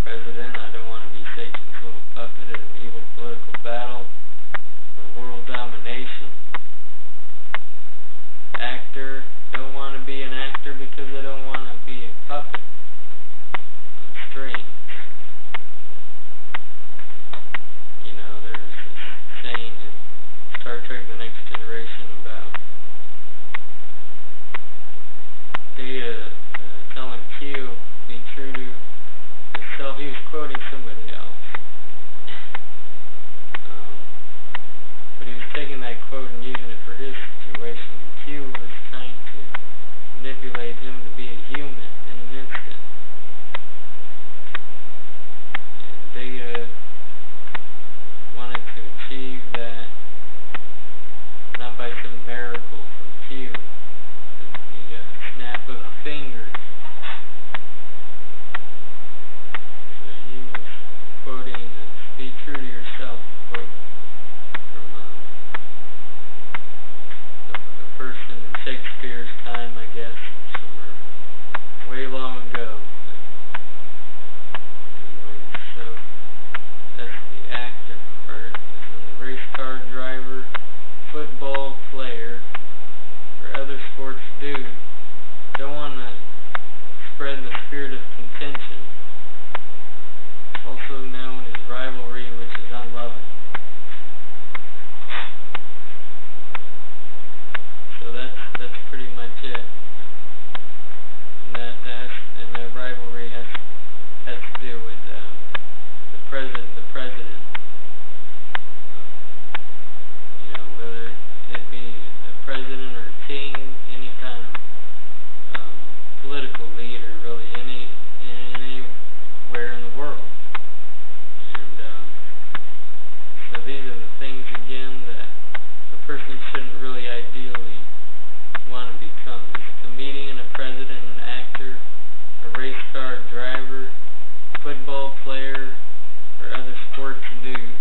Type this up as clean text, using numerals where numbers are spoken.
President, I don't want to be Satan's little puppet in an evil political battle for world domination. Actor, don't want to be an actor because I don't want to be a puppet on strings. You know, there's this saying in Star Trek The Next Generation about Data telling Q to be true to himself. He was quoting somebody else. But he was taking that quote and using it for his situation. Q was trying to manipulate him to be a human in an instant. And Data wanted to achieve that, not by some miracle from Q, but the snap of a finger. So he was quoting "Be true to yourself" quote from a person in Shakespeare's time, I guess, somewhere way long ago. Anyway, so that's the actor part. And then the race car driver, football player, or other sports dude, don't want to spread the spirit of contention, also known as rivalry, which is unloving. So that's pretty much it. And that rivalry has to do with the president. You know, whether it be a president or a king, any kind of political leader, really, anywhere in the world. And so these are the things again that a person shouldn't really ideally want to become. As a comedian, a president, an actor, a race car driver, football player, or other sports dude.